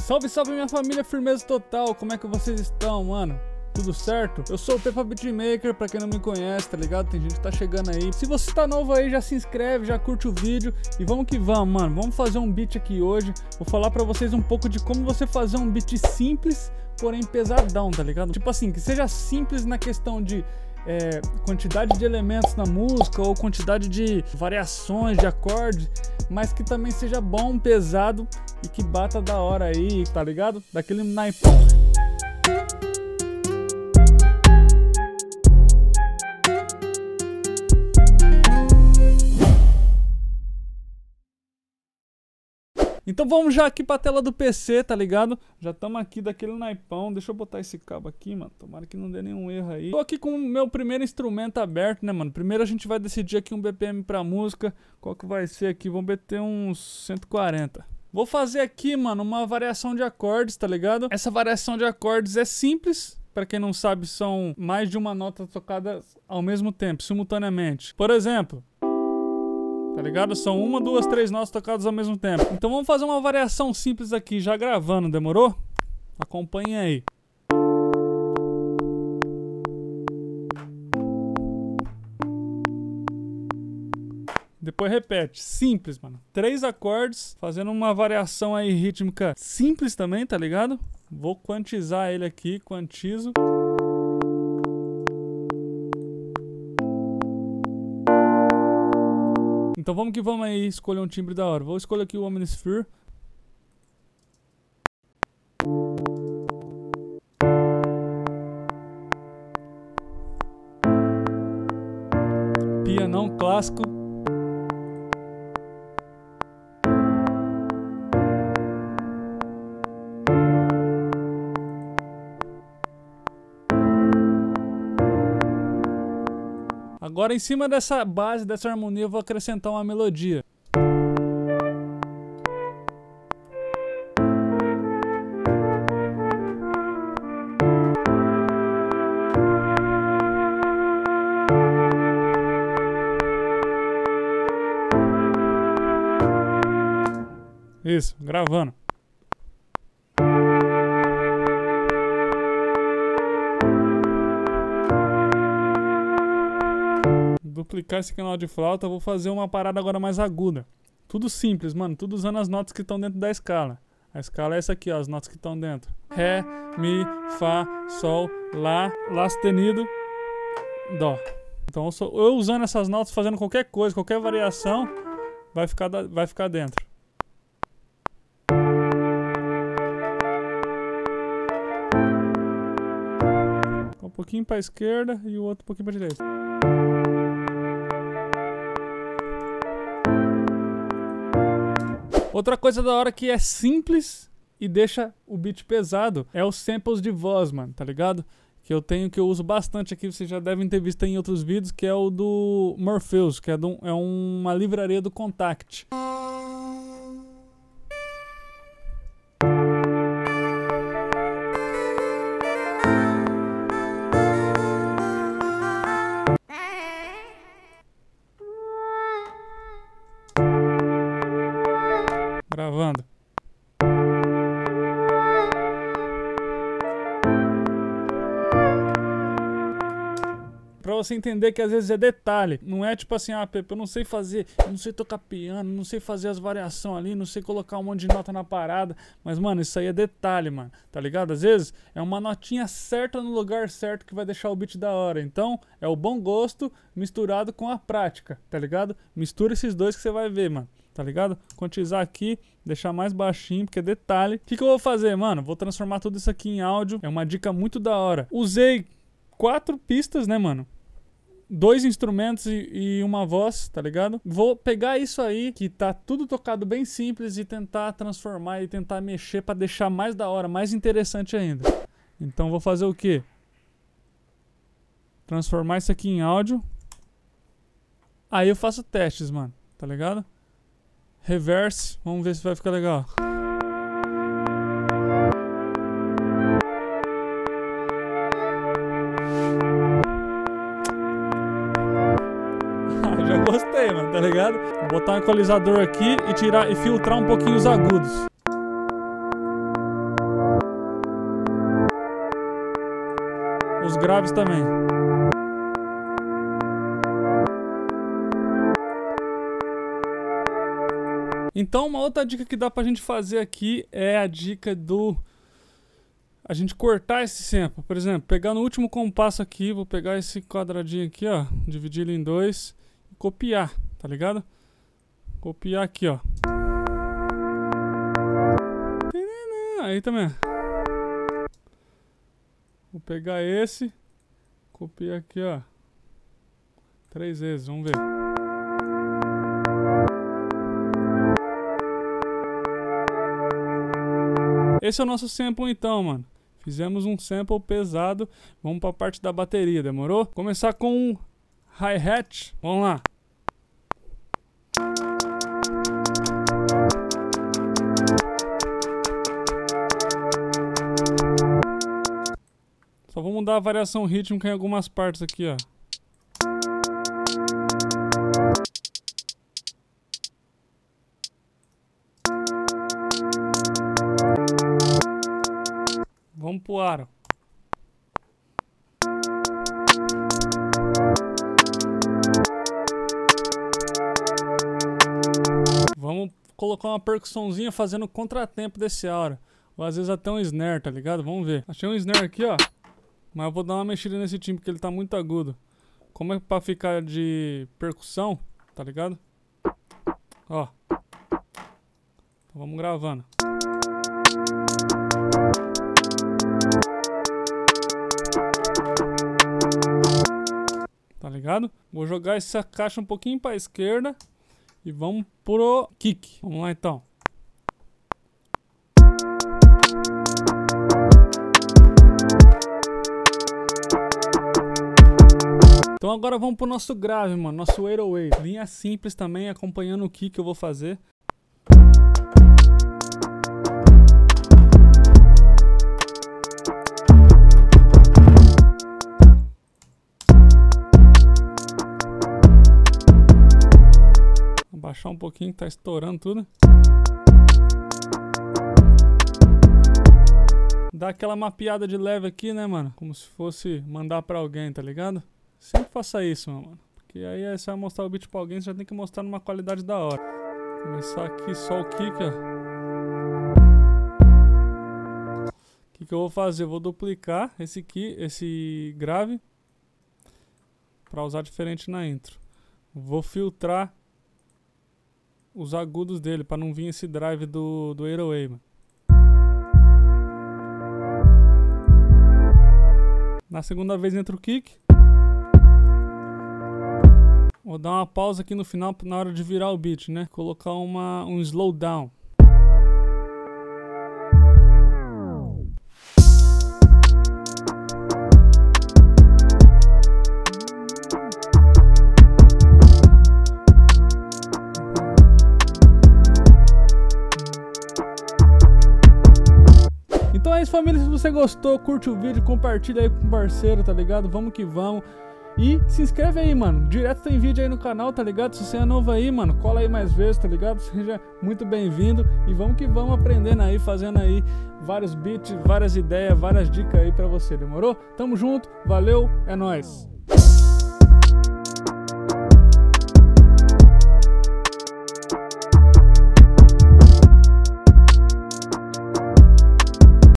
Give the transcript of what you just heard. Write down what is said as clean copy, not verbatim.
Salve, salve minha família, firmeza total, como é que vocês estão, mano? Tudo certo? Eu sou o Pepa Beatmaker, pra quem não me conhece, tá ligado? Tem gente que tá chegando aí. Se você tá novo aí, já se inscreve, já curte o vídeo e vamos que vamos, mano. Vamos fazer um beat aqui hoje. Vou falar pra vocês um pouco de como você fazer um beat simples, porém pesadão, tá ligado? Tipo assim, que seja simples na questão de quantidade de elementos na música ou quantidade de variações de acordes, mas que também seja bom, pesado e que bata da hora aí, tá ligado? Daquele naipão. Então vamos já aqui pra tela do PC, tá ligado? Já estamos aqui daquele naipão. Deixa eu botar esse cabo aqui, mano. Tomara que não dê nenhum erro aí. Tô aqui com o meu primeiro instrumento aberto, né, mano? Primeiro a gente vai decidir aqui um BPM pra música. Qual que vai ser aqui? Vamos meter uns 140. Vou fazer aqui, mano, uma variação de acordes, tá ligado? Essa variação de acordes é simples. Pra quem não sabe, são mais de uma nota tocada ao mesmo tempo, simultaneamente. Por exemplo... Tá ligado? São uma, duas, três notas tocadas ao mesmo tempo. Então vamos fazer uma variação simples aqui, já gravando, demorou? Acompanhe aí. Depois repete, simples, mano. 3 acordes, fazendo uma variação aí rítmica simples também, tá ligado? Vou quantizar ele aqui, quantizo. Então vamos que vamos aí escolher um timbre da hora. Vou escolher aqui o Omnisphere. Pianão clássico. Agora, em cima dessa base, dessa harmonia, eu vou acrescentar uma melodia. Isso, gravando. Duplicar esse canal de flauta, vou fazer uma parada agora mais aguda. Tudo simples, mano, tudo usando as notas que estão dentro da escala. A escala é essa aqui, ó, as notas que estão dentro. Ré, Mi, Fá, Sol, Lá, Lá sustenido, Dó. Então eu usando essas notas, fazendo qualquer coisa, qualquer variação, vai ficar dentro. Um pouquinho para a esquerda e o outro um pouquinho para a direita. Outra coisa da hora que é simples e deixa o beat pesado é os samples de voz, mano, tá ligado? Que eu uso bastante aqui, vocês já devem ter visto em outros vídeos, que é o do Morpheus, que é uma livraria do Kontakt. Gravando. Pra você entender que às vezes é detalhe. Não é tipo assim, ah, Pepe, eu não sei fazer, eu não sei tocar piano, não sei fazer as variações ali, não sei colocar um monte de nota na parada. Mas, mano, isso aí é detalhe, mano. Tá ligado? Às vezes é uma notinha certa no lugar certo que vai deixar o beat da hora. Então, é o bom gosto misturado com a prática, tá ligado? Mistura esses dois que você vai ver, mano. Tá ligado? Quantizar aqui, deixar mais baixinho, porque é detalhe. O que eu vou fazer, mano? Vou transformar tudo isso aqui em áudio. É uma dica muito da hora. Usei 4 pistas, né, mano? 2 instrumentos e uma voz, tá ligado? Vou pegar isso aí, que tá tudo tocado bem simples, e tentar transformar e tentar mexer pra deixar mais da hora, mais interessante ainda. Então vou fazer o quê? Transformar isso aqui em áudio. Aí eu faço testes, mano. Tá ligado? Reverse, vamos ver se vai ficar legal. Já gostei, mano, tá ligado? Vou botar um equalizador aqui e filtrar um pouquinho os agudos. os graves também. Então uma outra dica que dá pra gente fazer aqui é a dica do... a gente cortar esse sample. Por exemplo, pegar no último compasso aqui, vou pegar esse quadradinho aqui, ó, dividir ele em 2 e copiar, tá ligado? Copiar aqui, ó. Aí também. Vou pegar esse, copiar aqui, ó, 3 vezes, vamos ver. Esse é o nosso sample então, mano. Fizemos um sample pesado. Vamos para a parte da bateria, demorou? Começar com um hi-hat. Vamos lá. Só vou mudar a variação rítmica em algumas partes aqui, ó. Vamos pro aro. Vamos colocar uma percussãozinha fazendo contratempo desse aro. Ou às vezes até um snare, tá ligado? Vamos ver. Achei um snare aqui, ó. Mas eu vou dar uma mexida nesse timbre porque ele tá muito agudo. Como é pra ficar de percussão, tá ligado? Ó. Então vamos gravando. Tá ligado? Vou jogar essa caixa um pouquinho pra esquerda e vamos pro kick. Vamos lá então. Então agora vamos pro nosso grave, mano, nosso 808. Linha simples também, acompanhando o kick que eu vou fazer. Baixar um pouquinho, tá estourando tudo. Dá aquela mapeada de leve aqui, né, mano? Como se fosse mandar pra alguém, tá ligado? Sempre faça isso, mano. Porque aí você vai mostrar o beat pra alguém, você já tem que mostrar numa qualidade da hora. Começar aqui só o kick, ó. O que eu vou fazer? Eu vou duplicar esse grave pra usar diferente na intro. Vou filtrar os agudos dele, pra não vir esse drive do 808, mano. Na segunda vez entra o kick. Vou dar uma pausa aqui no final, na hora de virar o beat, né? Colocar um slowdown. Então é isso, família. Se você gostou, curte o vídeo, compartilha aí com o parceiro, tá ligado? Vamos que vamos. E se inscreve aí, mano. Direto tem vídeo aí no canal, tá ligado? Se você é novo aí, mano, cola aí mais vezes, tá ligado? Seja muito bem-vindo. E vamos que vamos aprendendo aí, fazendo aí vários beats, várias ideias, várias dicas aí pra você, demorou? Tamo junto, valeu, é nóis.